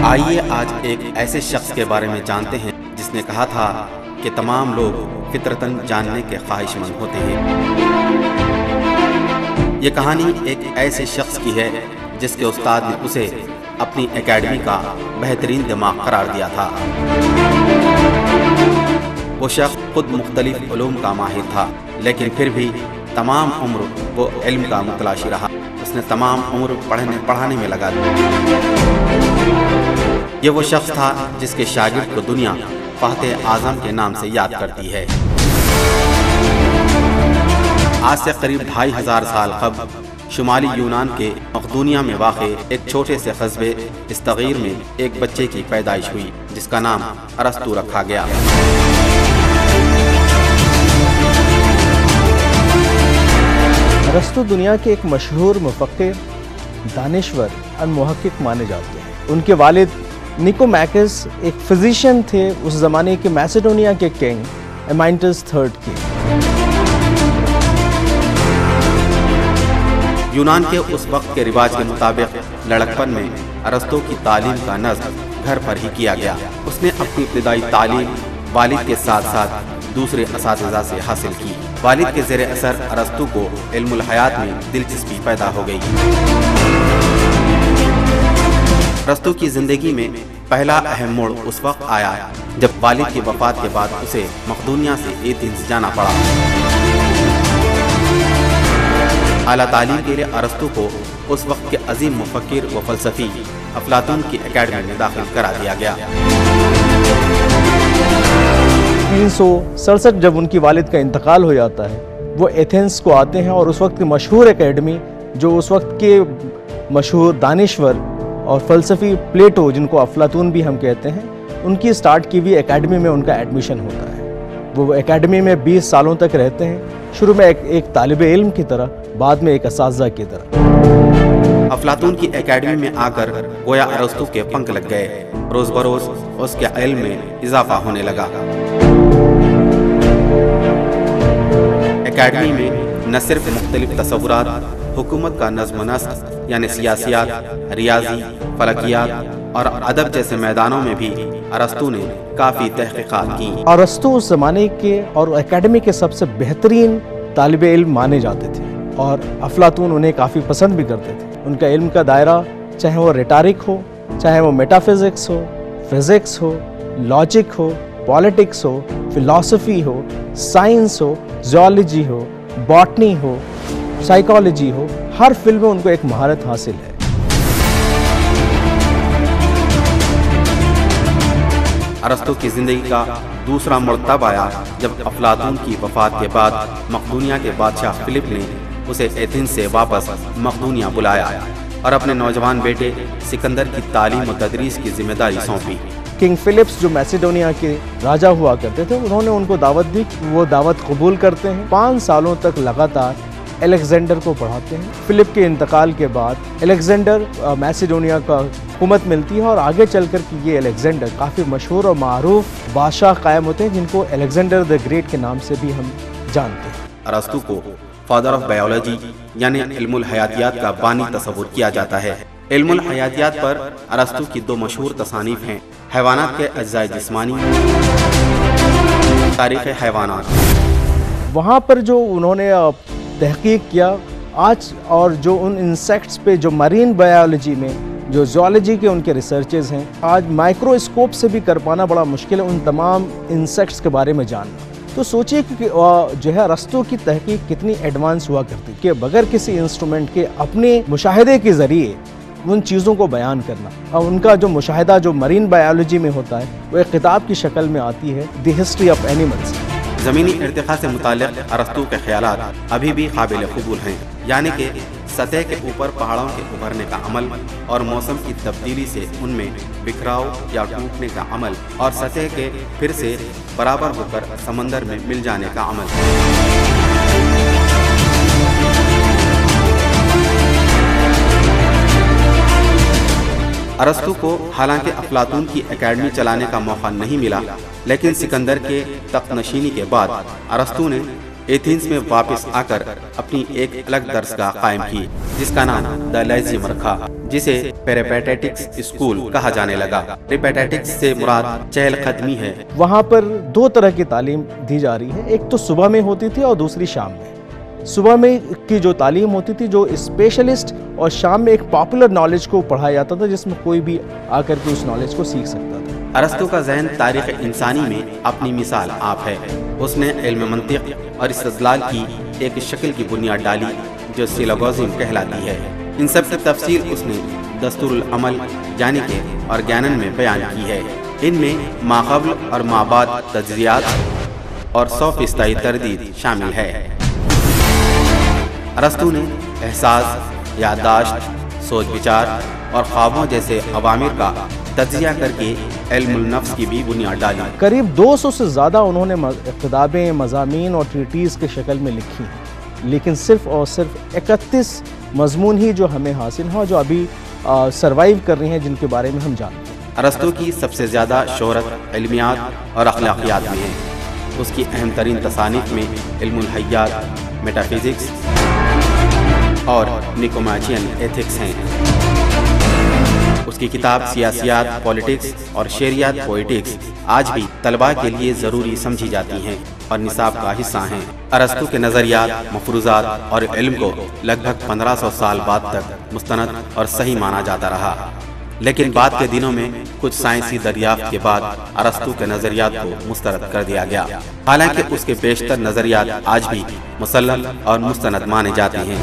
آئیے آج ایک ایسے شخص کے بارے میں جانتے ہیں جس نے کہا تھا کہ تمام لوگ فطرتاً جاننے کے خواہش مند ہوتے ہیں۔ یہ کہانی ایک ایسے شخص کی ہے جس کے استاد نے اسے اپنی اکیڈمی کا بہترین دماغ قرار دیا تھا۔ وہ شخص خود مختلف علوم کا ماہر تھا، لیکن پھر بھی تمام عمر وہ علم کا متلاشی رہا۔ اس نے تمام عمر پڑھانے میں لگا دی۔ یہ وہ شخص تھا جس کے شاگرد کو دنیا فاتح اعظم کے نام سے یاد کرتی ہے۔ آج سے قریب 2500 سال قبل شمالی یونان کے مقدونیہ میں واقع ایک چھوٹے سے قصبے استغیر میں ایک بچے کی پیدائش ہوئی جس کا نام ارسطو رکھا گیا۔ ارسطو دنیا کے ایک مشہور مفکر، دانشور اور محقق مانے جاتے ہیں۔ ان کے والد نیکومیکس ایک فزیشین تھے، اس زمانے کے میسیڈونیا کے کنگ ایمائنٹس III کے۔ یونان کے اس وقت کے رواج کے مطابق لڑکپن میں ارسطو کی تعلیم کا نظم گھر پر ہی کیا گیا۔ اس نے اپنی ابتدائی تعلیم والد کے ساتھ ساتھ دوسرے اساتذہ سے حاصل کی۔ والد کے زیر اثر ارسطو کو علم الحیات میں دلچسپی پیدا ہو گئی۔ ارسطو کی زندگی میں پہلا اہم موڑ اس وقت آیا جب والد کی وفات کے بعد اسے مقدونیہ سے ایتھنز جانا پڑا۔ اعلیٰ تعلیم کے لیے ارسطو کو اس وقت کے عظیم مفکر و فلسفی افلاطون کی اکیڈمی میں داخل کرا دیا گیا۔ 367 جب ان کی والد کا انتقال ہو جاتا ہے، وہ ایتھنز کو آتے ہیں اور اس وقت کی مشہور اکیڈمی، جو اس وقت کے مشہور دانشور اور فلسفی پلیٹو، جن کو افلاطون بھی ہم کہتے ہیں، ان کی سٹارٹ کی ہوئی اکیڈمی میں ان کا ایڈمیشن ہوتا ہے۔ وہ اکیڈمی میں 20 سالوں تک رہتے ہیں، شروع میں ایک طالب علم کی طرح، بعد میں ایک اساتذہ کی طرح۔ افلاطون کی اکیڈمی میں آ کر گویا ارسطو کے پنکھ لگ گئے۔ روز بروز اس کے علم میں اضافہ ہونے لگا۔ اکیڈمی میں نہ صرف مختلف تصورات، حکومت کا نظم و نسق یعنی سیاسیات، ریاضی، فلکیات اور ادب جیسے میدانوں میں بھی ارسطو نے کافی تحقیقات کی۔ ارسطو اس زمانے کے اور اکیڈمی کے سب سے بہترین طالب علم مانے جاتے تھے، اور افلاطون انہیں کافی پسند بھی کرتے تھے۔ ان کا علم کا دائرہ، چاہے وہ ریٹارک ہو، چاہے وہ میٹا فزکس ہو، فزکس ہو، لاجک ہو، پالیٹکس ہو، فلاسفی ہو، سائنس ہو، زیولوجی ہو، باٹنی ہو، سائیکالوجی ہو، ہر فیلڈ میں ان کو ایک مہارت حاصل ہے۔ ارسطو کی زندگی کا دوسرا موڑ تب آیا جب افلاطون کی وفات کے بعد مقدونیہ کے بادشاہ فلپ نے اسے ایتھنز سے واپس مقدونیہ بلایا اور اپنے نوجوان بیٹے سکندر کی تعلیم و تدریس کی ذمہ داری سونپی۔ کنگ فلپس جو میسیڈونیا کے راجا ہوا کرتے تھے، انہوں نے ان کو دعوت دی، وہ دعوت قبول کرتے ہیں۔ 5 سالوں تک لگاتار الیگزینڈر کو پڑھاتے ہیں۔ فلپ کے انتقال کے بعد الیگزینڈر میسیڈونیا کا حکومت ملتی ہے، اور آگے چل کر کہ یہ الیگزینڈر کافی مشہور اور معروف بادشاہ قائم ہوتے ہیں، جن کو الیگزینڈر دی گریٹ کے نام سے بھی ہم جانتے ہیں۔ ارسطو کو فادر آف بایولوجی یعنی علم الحیاتیات کا بانی تصور کیا جاتا ہے۔ علم الحیاتیات پر ارسطو کی 2 مشہور تصانیف ہیں: حیوانات کے اجزاء جسمانی، تاریخ حیوانات۔ وہاں پر جو انہوں نے تحقیق کیا آج، اور جو ان انسیکٹس پہ جو مرین بایولوجی میں جو زیولوجی کے ان کے ریسرچز ہیں، آج مائکروسکوپ سے بھی کر پانا بڑا مشکل ہے ان تمام انسیکٹس کے بارے میں جاننا۔ تو سوچئے کہ جو ہے ارسطو کی تحقیق کتنی ایڈوانس ہوا کرتی کہ بغیر کسی انسٹرومنٹ کے اپنے مشاہدے کے ذریعے ان چیزوں کو بیان کرنا، اور ان کا جو مشاہدہ جو مرین بایولوجی میں ہوتا ہے وہ ایک کتاب کی شکل میں آتی ہے، دی ہسٹری آف اینیملز۔ زمینی ارتقاء سے متعلق ارسطو کے خیالات ابھی بھی قابل قبول ہیں، یعنی کہ سطح کے اوپر پہاڑوں کے ابھرنے کا عمل اور موسم کی تبدیلی سے ان میں بکھراؤ یا ٹوٹنے کا عمل، اور سطح کے پھر سے برابر ہو کر سمندر میں مل جانے کا عمل۔ ارسطو کو حالانکہ افلاطون کی اکیڈمی چلانے کا موقع نہیں ملا، لیکن سکندر کے تخت نشینی کے بعد ارسطو نے ایتھنز میں واپس آ کر اپنی ایک الگ درسگاہ قائم کی جس کا نام دا لیزیم رکھا، جسے पेरिपेटेटिक्स स्कूल कहा जाने लगा। पेरिपेटेटिक्स से मुराद चहल कदमी है। वहाँ पर दो तरह की तालीम दी जा रही है, एक तो सुबह में होती थी और दूसरी शाम में। सुबह में की जो तालीम होती थी जो स्पेशलिस्ट, और शाम में एक पॉपुलर नॉलेज को पढ़ाया जाता था जिसमें कोई भी आकर के उस नॉलेज को सीख सकता था। अरस्तु का ज़हन तारीख़ इंसानी में अपनी मिसाल आप है। उसने इल्म मंतिक़ और इस्तिदलाल की एक शक्ल की बुनियाद डाली जो सिलोगोज़िम कहलाती है। इन सब की तफसील उसने दस्तूरुल अमल यानी के और ज्ञानन में बयान की है। इनमें माक़ब्ल और माबाद तज्ज़ियात और 100% तरदीद शामिल है। अरस्तु ने एहसास, याददाश्त, सोच विचार और ख्वाबों जैसे अवामिर का तज्ज़िया करके इल्मुल नफ्स की भी बुनियाद डाली। करीब 200 से ज़्यादा उन्होंने किताबें, मज़ामीन और ट्रीटीज़ के शक्ल में लिखी हैं, लेकिन सिर्फ़ और सिर्फ 31 मज़मून ही जो हमें हासिल हैं, जो अभी सर्वाइव कर रही हैं, जिनके बारे में हम जानते हैं। अरस्तु की सबसे ज़्यादा शोहरत इल्मियात और अखलाकियात में है। उसकी अहम तरीन तसानीफ़ में इल्मुल हय्यात, मेटाफिज़िक्स और निकोमाचियन एथिक्स हैं। उसकी किताब सियासियात, पॉलिटिक्स और शेरियात पोइटिक्स आज भी तलबा के लिए ज़रूरी समझी जाती हैं और निसाब का हिस्सा हैं। अरस्तु के नज़रियात, मफरूज़ात और इल्म को लगभग 1500 साल बाद तक मुस्तनद और सही माना जाता रहा, लेकिन बाद के दिनों में कुछ साइंसी दरियाफ्त के बाद अरस्तु के नज़रियात को मुस्तरद कर दिया गया। हालांकि उसके बेशतर नज़रियात आज भी मुसल्लम और मुस्तनद माने जाते हैं।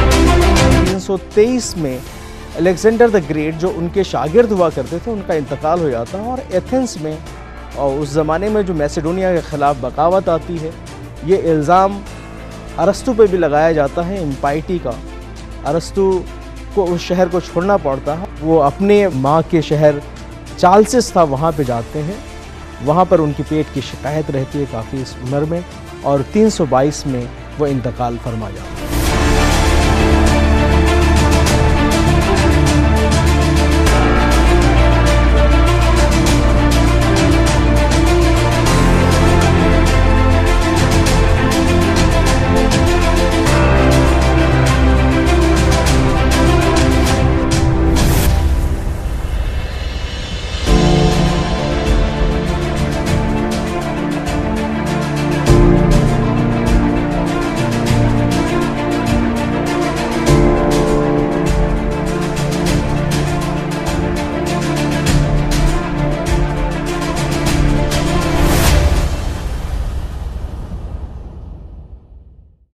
323 में अलेक्जेंडर द ग्रेट जो उनके शागिर्द हुआ करते थे, उनका इंतकाल हो जाता है और एथेंस में और उस ज़माने में जो मैसेडोनिया के ख़िलाफ़ बगावत आती है, ये इल्ज़ाम अरस्तु पे भी लगाया जाता है इम्पाइटी का। अरस्तु को उस शहर को छोड़ना पड़ता है। वो अपने माँ के शहर चालसिस था, वहाँ पे जाते हैं। वहाँ पर उनकी पेट की शिकायत रहती है काफ़ी इस उम्र में, और 322 में वो इंतकाल फरमा जाता है।